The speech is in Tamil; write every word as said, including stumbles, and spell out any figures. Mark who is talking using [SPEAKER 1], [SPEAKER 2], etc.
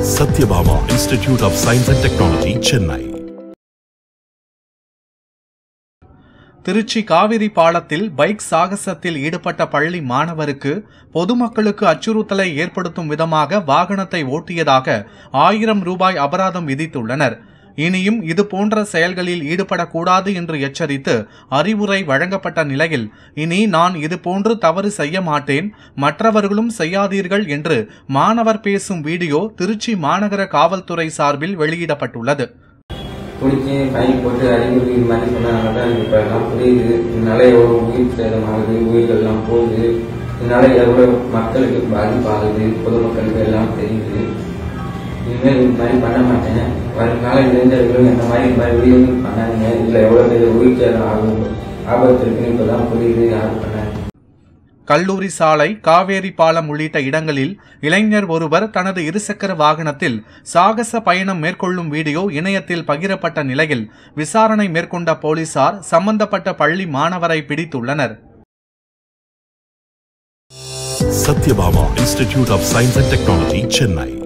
[SPEAKER 1] Satyabama Institute of Science and Technology, Chennai.
[SPEAKER 2] Trichy Kaveri பாலத்தில் பைக் சாகசத்தில் ஈடுபட்ட பள்ளி மாணவருக்கு பொதுமக்களுக்கு அச்சுறுத்தலை ஏற்படுத்தும் விதமாக வாகனத்தை ஓட்டியதாக ஆயிரம் ரூபாய் அபராதம் விதித்துள்ளனர். இனியும் இதுபோன்ற செயல்களில் ஈடுபடக்கூடாது என்று எச்சரித்து அறிவுரை வழங்கப்பட்ட நிலையில் இனி நான் இதுபோன்று தவறு செய்ய மாட்டேன், மற்றவர்களும் செய்யாதீர்கள் என்று மாணவர் பேசும் வீடியோ திருச்சி மாநகர காவல்துறை சார்பில் வெளியிடப்பட்டுள்ளது.
[SPEAKER 3] குடிச்சு பைக் போட்டு அறிவுறுத்தி இது மாதிரி சொன்னதுனால தான் இப்போ எல்லாம் புரியுது. இதனால எவ்வளோ உயிர் சேதமாகுது, உயிர்கள்லாம் போகுது, இதனால எவ்வளோ மக்களுக்கு பாதிப்பாகுது, பொதுமக்களுக்கு எல்லாம் தெரியுது. இனிமேல் இது மாதிரி பண்ண மாட்டேன். வருங்கால இளைஞர்களும் இந்த மாதிரி இந்த மாதிரி வீடியோ பண்ணாதீங்க, இதில் எவ்வளோ பெரிய உயிர் சேதம் ஆகும், ஆபத்து இருக்குன்னு இப்போ தான் புரியுது யாரும் பண்ணாங்க.
[SPEAKER 2] கல்லூரி சாலை, காவேரி பாலம் உள்ளிட்ட இடங்களில் இளைஞர் ஒருவர் தனது இருசக்கர வாகனத்தில் சாகச பயணம் மேற்கொள்ளும் வீடியோ இணையத்தில் பகிரப்பட்ட நிலையில் விசாரணை மேற்கொண்ட போலீசார் சம்பந்தப்பட்ட பள்ளி மாணவரை பிடித்துள்ளனர்.
[SPEAKER 1] Satyabama Institute of Science and Technology, Chennai.